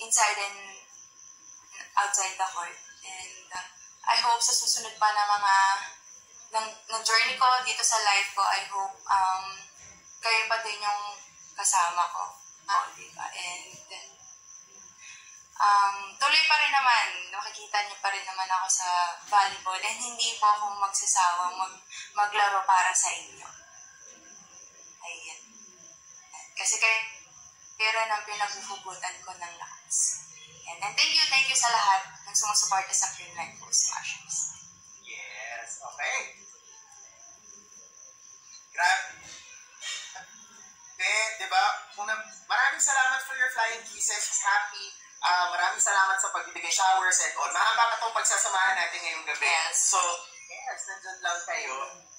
inside and outside the court. And I hope sa susunod pa na mga ng journey ko dito sa life ko, I hope kayo pa din yung kasama ko. Diba? And tuloy pa rin naman, makikita niyo pa rin naman ako sa volleyball and hindi po ako magsasawang maglaro para sa inyo. Ayan. Kasi kayo rin ang pinaghuhugutan ko ng lakas. And thank you sa lahat ng sumusuporta sa Green Light Post Smashers. Yes, okay. Grabe. Diba? Maraming salamat for your flying kisses. Happy. Maraming salamat sa pagbibigay showers and all. Mahaba pa itong pagsasamahan natin ngayong gabi. Yes. So, yes, nandyan lang kayo.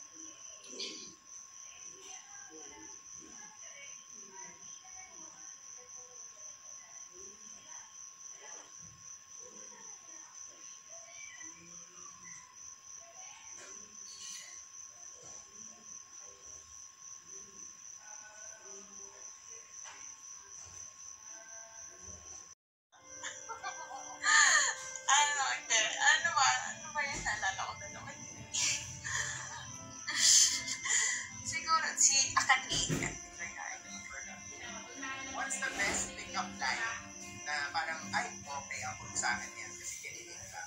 What's the best pick-up line na parang, ay, okay ako sa akin yan kasi kinilig ka?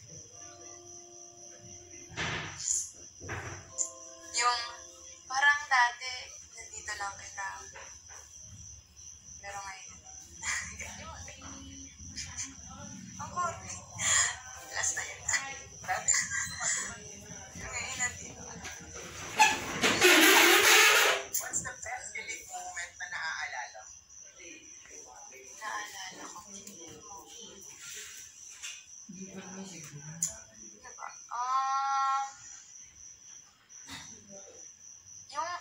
Yung parang dati, nandito lang kita. Pero ngayon, ang corny. Last na yun. Ngayon, nandito. What's the best kilig moment na naaalala mo? Naalala ko. Diba? Yung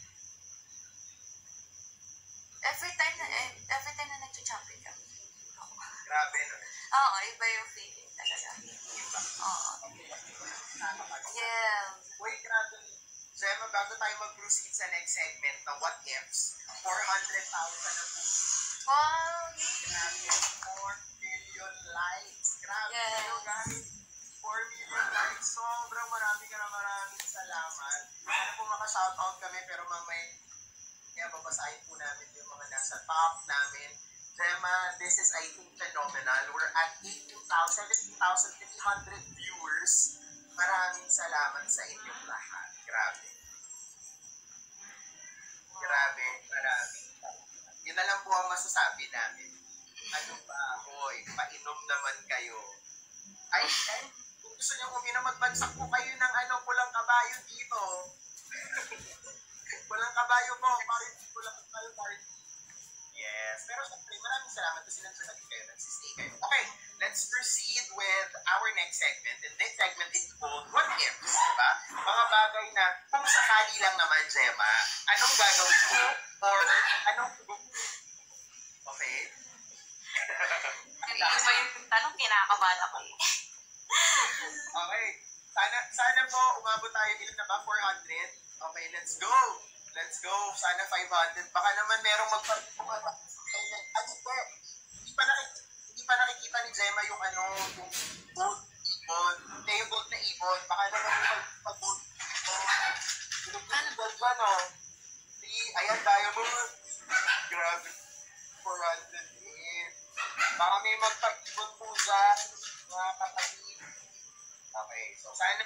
every time na nag-champion kami. Grabe, no? Oo, iba yung feeling talaga. Iba. Oo. Yeah. Wait, grabe. Gemma, bago tayo mag-proceed sa next segment na What Ifs, 400,000 na po. Wow! Grabe, 4 million likes. Grabe, Yes. guys. 4 million likes. Sobrang maraming salamat. Ano po maka-shoutout kami, pero mamaya babasahin po namin yung mga nasa top namin. Gemma, this is, I think, phenomenal. We're at 17,300 viewers. Maraming salamat sa inyong lahat. Grabe. Grabe, marami. Yun na lang po ang masasabi namin. Ano ba, hoy, painom naman kayo. Ay, kung gusto niyo uminom, magbagsak po kayo ng pulang kabayo dito. Pulang kabayo po, pulang kabayo party. Yes, pero syempre, maraming salamat kasi nagsasabi kayo, nagsistay kayo. Okay, let's proceed with our next segment. And this segment is called What Ifs, diba? Mga bagay na kung sakali lang naman, Gemma, anong gagawin mo? Or anong... Okay? Iba yung tanong, kinakabahan ako eh. Okay. Sana po umabot tayo, ilan na ba? 400? Okay, let's go. Let's go. Sana 500. Baka naman merong hindi pa nakikita ni Gemma yung gold ibon. Yung gold na ibon. Baka naman yung pag-gold ibon. Yung gold ba, no? Ayan, diamond. Grabe. 400 din. Baka may magpag-ibon po dyan. Mga kapatid. Okay, so sana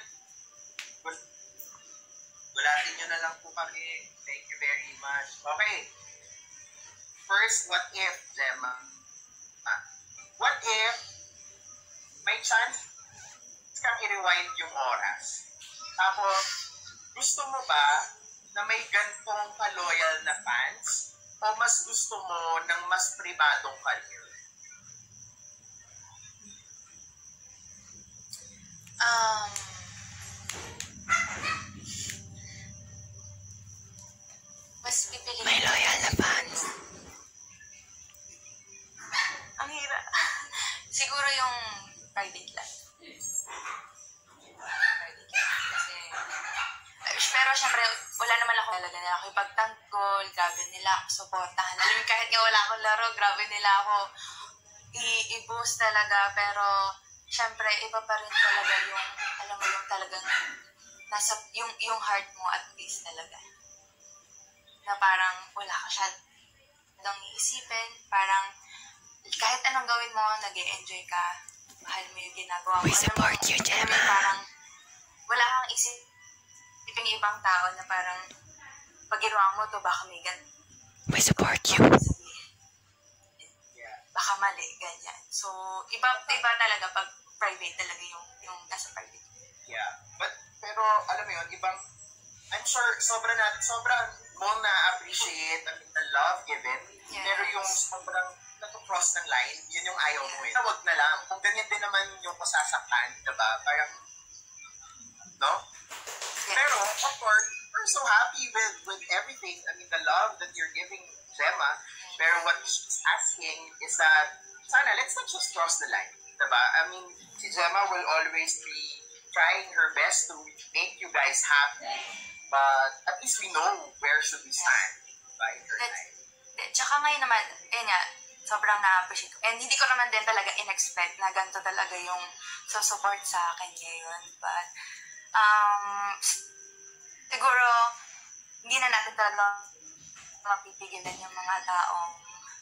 gulatin nyo na lang po kami. Thank you very much. Okay. First, what if, Gemma? What if may chance kang i-rewind yung oras? Tapos, gusto mo ba na may gantong ka-loyal na fans? O mas gusto mo ng mas pribadong career? Mas pipili. May loyal na fans. Ang hirap. Siguro yung private life. Private life. Kasi, pero syempre, wala naman ako. Talaga nila ako ipagtanggol, grabe nila ako supportahan. Alam mo, kahit nga wala akong laro, grabe nila ako i-boost talaga, pero syempre iba pa rin talaga yung, alam mo yung talagang nasa, yung heart mo at peace talaga. Na parang wala ka masyadong iisipin, parang kahit anong gawin mo, nag-e-enjoy ka, mahal mo yung ginagawa mo. We support you, Gemma. Parang wala kang isipin ibang tao na parang pag ginawa mo to, baka may ganun. We support you. Baka mali, ganyan. So, iba talaga pag private talaga yung nasa private. Yeah. Pero, alam mo yun, I'm sure, sobrang mo na-appreciate, the love given, Yes. pero yung sobrang nag-cross ng line, yun yung ayaw mo eh. Tawag na lang. Kung ganyan din naman yung masasaktan, diba? Parang, no? Yes. Pero, of course, we're so happy with everything. I mean, the love that you're giving Gemma. Pero what she's asking is that, sana, let's not just cross the line. Diba? I mean, si Gemma will always be trying her best to make you guys happy. But at least we know where should we stand by her side. Tsaka ngayon naman, nga, sobrang na-appreciate ko. And hindi ko naman din talaga in-expect na ganito talaga yung support sa akin ngayon. But, siguro, hindi na natin talaga mapipigilan yung mga taong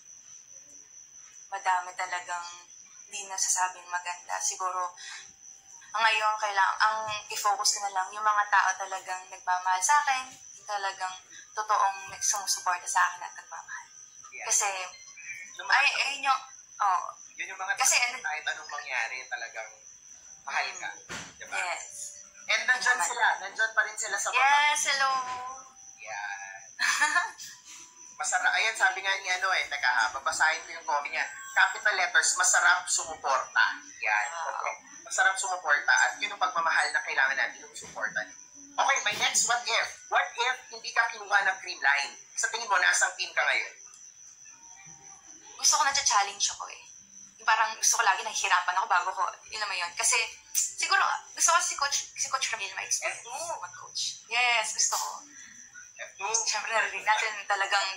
madami talagang hindi nasasabing maganda. Siguro, ngayon, ang i-focus ko na lang yung mga tao talagang nagmamahal sa akin, talagang totoong sumusuporta sa akin at nagmamahal. Yeah. Kasi, Yun yung mga kasi, kahit anong mangyari, talagang mahal ka. Diba? Yes. And nandyan sila. Nandyan pa rin sila sa mga. Yes, hello. Yan. Masarap. Ayan, sabi nga ni teka ha, babasahin ko yung comment niya. Capital letters, masarap sumuporta. Yan. Okay. Masarap sumuporta. At yun yung pagmamahal na kailangan natin yung suporta. Okay, my next what if? What if hindi ka kinuha ng cream line? Sa tingin mo, nasang team ka ngayon? Gusto ko na-challenge ako eh. Yung parang gusto ko lagi nahihirapan ako bago ko, yun naman yun. Kasi, siguro, gusto ko si Coach Ramil ma-experience mag-coach. Yes, gusto ko. Siyempre, narinig natin talagang,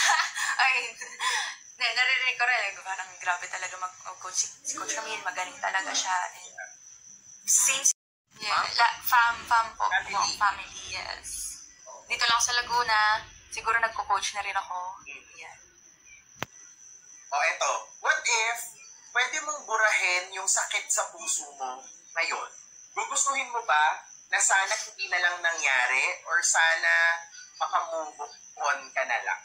naririnig ko rin, parang grabe talaga mag-coach si Coach Ramil, magaling talaga siya. And, same, fam po, family, yes. Dito lang sa Laguna, siguro nagko-coach na rin ako. Yan. Eto. What if, pwede mong burahin yung sakit sa puso mo ngayon? Gugustuhin mo ba na sana hindi na lang nangyari or sana makamove on ka na lang?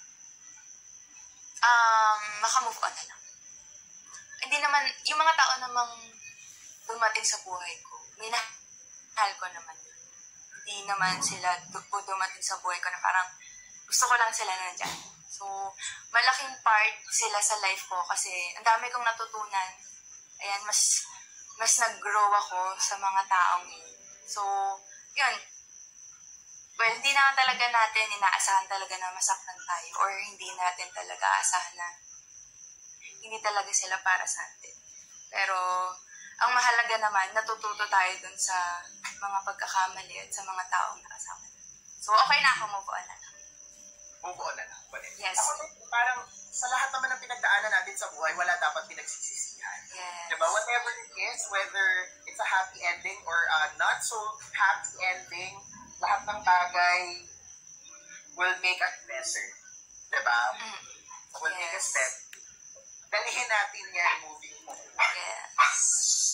Makamove on na lang. Hindi naman, yung mga tao namang dumating sa buhay ko, minahal ko naman yun. Hindi naman sila dumating sa buhay ko na parang gusto ko lang sila nandyan. So, malaking part sila sa life ko kasi ang dami kong natutunan. Ayan, mas nag-grow ako sa mga taong yun. So, yun. Well, hindi na talaga natin inaasahan talaga na masaktan tayo or hindi natin talaga aasahan na hindi talaga sila para sa atin. Pero, ang mahalaga naman, natututo tayo dun sa mga pagkakamali at sa mga taong nakasama. So, okay na ako, move on na lang. Move on na lang. Yes. Ako, parang sa lahat naman ng pinagdaanan natin sa buhay, wala dapat pinagsisisihan. Yes. Diba? Whatever it is, whether it's a happy ending or a not so happy ending, lahat ng bagay will make us better. Diba? Will make us better. Dalihin natin yan moving forward. Yes.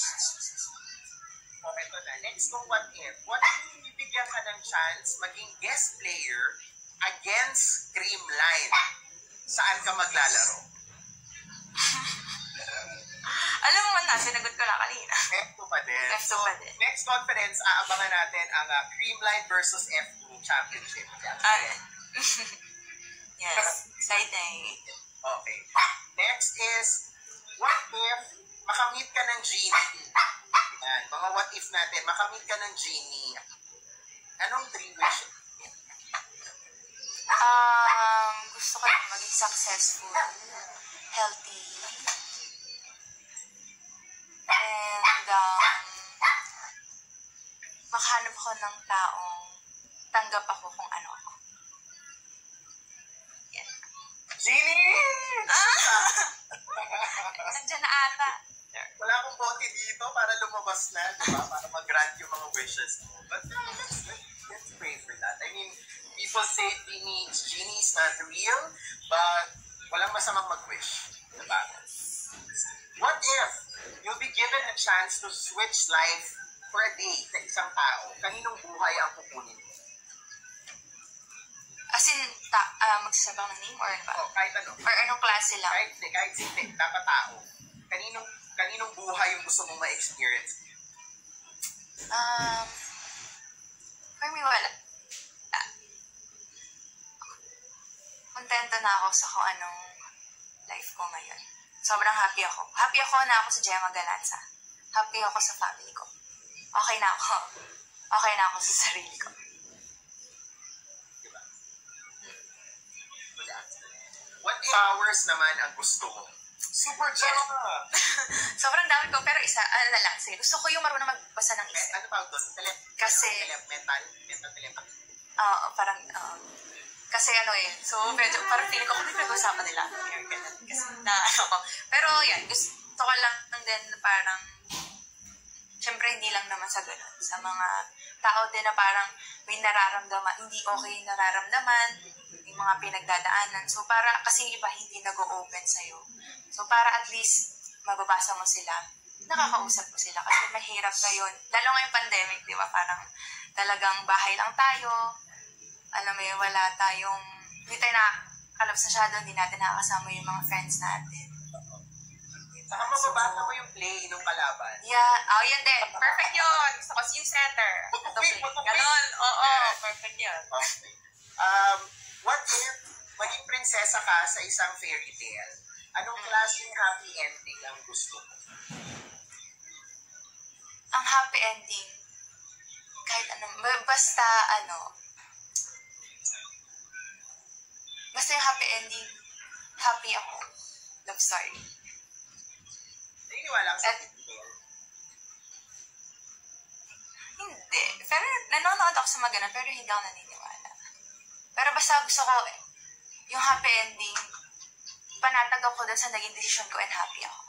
Okay, ito na. Next kung what if. What if bibigyan ka ng chance maging guest player against Creamline? Saan ka maglalaro? Alam mo na, sinagot ko na kanina. F2 pa din. F2 pa din. Next conference, aabangan natin ang Creamline versus F2 Championship. Okay. Yes. Exciting. Okay. Next is, what if makamit ka ng genie? Yan, mga what if natin, makamit ka ng genie. Anong 3 wishes? Gusto ko lang maging successful, healthy, and makahanap ako ng taong tanggap ako kung ano ako. Yan. Genie! ata. Wala akong bote dito para lumabas na, di ba? Para mag-grant yung mga wishes mo. But let's pray for that. I mean, people say genie is not real, but walang masamang mag-wish. Di ba? What if you'll be given a chance to switch life for a day sa isang tao? Kaninong buhay ang kukunin mo? As in, magsasabang ng name or ano ba? Oh, kahit ano. Or anong klase lang? Kahit hindi, dapat tao. Kaninong buhay yung gusto mong ma-experience? For me, wala. Kontento na ako sa kung anong life ko ngayon. Sobrang happy ako. Happy ako na ako sa Gemma Galanza. Happy ako sa family ko. Okay na ako. Okay na ako sa sarili ko. Diba? What powers naman ang gusto mo? Super Gemma! Sobrang dami ko, pero isa, na lang. Sige, gusto ko yung marunong magbasa ng isip. Ano pa doon? Kasi, mental telepathy. Parang, kasi so medyo, parang feeling ko kung may pinag-usapan nila. Kasi, pero yan, gusto ko lang din parang, syempre hindi lang naman sa ganun. Sa mga tao din na parang may nararamdaman, hindi okay nararamdaman, yung mga pinagdadaanan. So para, kasi yung iba hindi nag-o-open sa'yo. So para at least mababasa mo sila, nakakausap mo sila. Kasi mahirap ngayon, lalo ngayong pandemic, di ba? Parang talagang bahay lang tayo. Alam mo yun, wala tayong, hindi tayo nakakalabas masyado, hindi natin nakakasama yung mga friends natin. Saka mababasa mo yung play ng kalaban. Yeah, yun din. Perfect yun. Gusto ko yung center. Ganon, oo, perfect yun. Okay. What if maging prinsesa ka sa isang fairy tale? Anong klaseng happy ending ang gusto mo? Ang happy ending, kahit basta yung happy ending, happy ako. Love story. Naniniwala ka sa fairy tale? Hindi. Pero nanonood ako sa mga ganun, pero hindi ako naniniwala. Pero basta gusto ko, yung happy ending, panatag ako dun sa naging decision ko and happy ako.